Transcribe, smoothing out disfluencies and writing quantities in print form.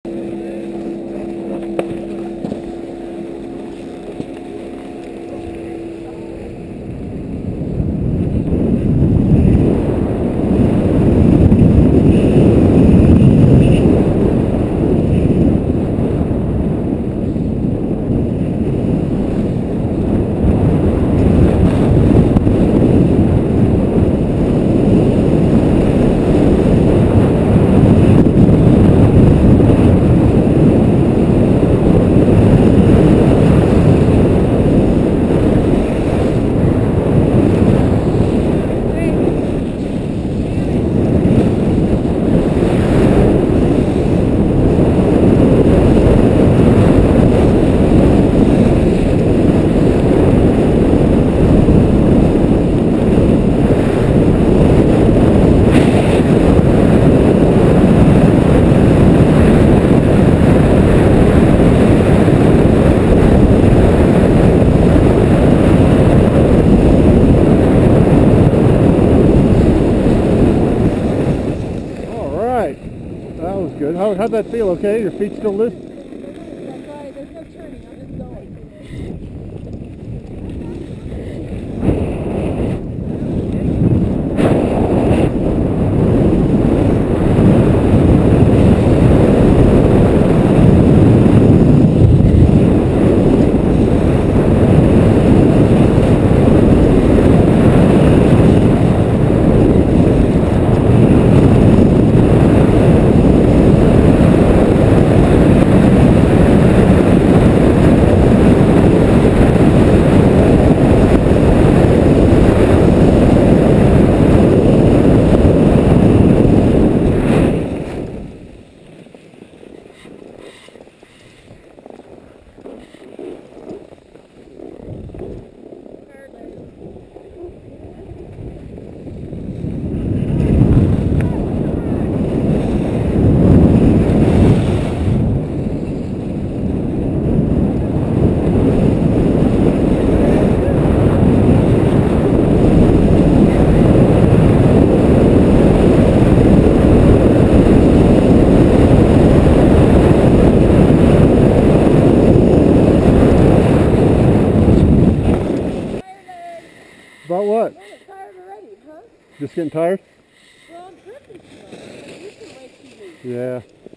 That was good. How'd that feel? Okay? Your feet still loose? That's right. There's no turning. I'm just going. About what? Yeah, I'm tired already, huh? Just getting tired? Well, I'm tripping too much. You can wait 2 weeks. Yeah.